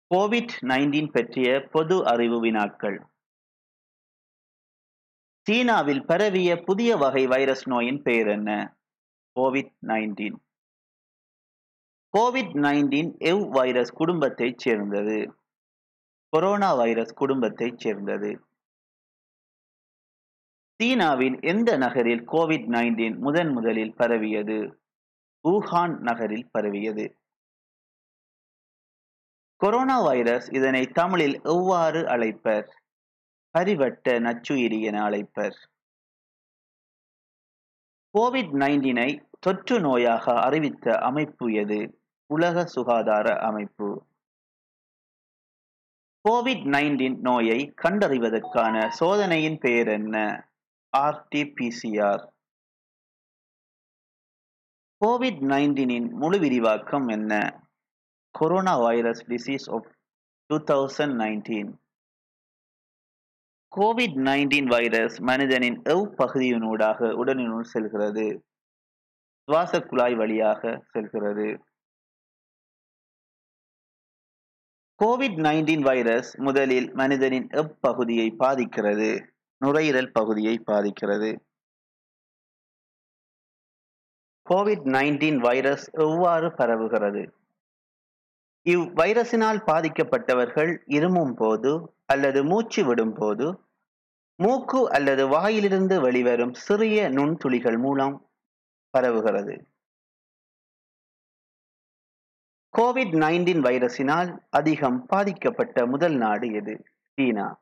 COVID-19 பற்றிய பொது அறிவு வினாக்கள். சீனாவில் பரவிய புதிய வகை வைரஸ் நோயின் பெயர் என்ன? கோவிட்-19. கோவிட்-19 வைரஸ் குடும்பத்தைச் சேர்ந்தது. கொரோனா வைரஸ் குடும்பத்தைச் சேர்ந்தது. சீனாவின் எந்த நகரில் கோவிட்-19 முதலில் பரவியது? வூஹான் நகரில் பரவியது. கொரோனா வைரஸ் இதனை தமிழில் எவ்வாறு அழைப்பர்? பரிவட்ட நச்சுயிரி என அழைப்பர். கோவிட்-19 தொற்று நோயாக அறிவித்த அமைப்பு எது? உலக சுகாதார அமைப்பு. கோவிட்-19 நோயை கண்டறிவதற்கான சோதனையின் பெயர் என்ன? RT-PCR. கோவிட்-19 முழு விரிவாக்கம் என்ன? Corona virus disease of 2019. கோவிட்-19 வைரஸ் மனிதனின் பகுதியினூடாக உடலினுள் செல்கிறது? சுவாச குழாய் வழியாக செல்கிறது. கோவிட்-19 வைரஸ் முதலில் மனிதனின் பகுதியை பாதிக்கிறது? நுரையீரல் பகுதியை பாதிக்கிறது. கோவிட்-19 வைரஸ் எவ்வாறு பரவுகிறது? இவ்வைரசினால் பாதிக்கப்பட்டவர்கள் இருமும் போது அல்லது மூச்சு விடும் போது மூக்கு அல்லது வாயிலிருந்து வெளிவரும் சிறிய நுண்துளிகள் மூலம் பரவுகிறது. கோவிட்-19 வைரசினால் அதிகம் பாதிக்கப்பட்ட முதல் நாடு எது? சீனா.